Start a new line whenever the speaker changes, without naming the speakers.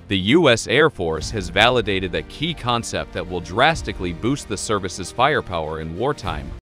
The U.S. Air Force has validated a key concept that will drastically boost the service's firepower in wartime.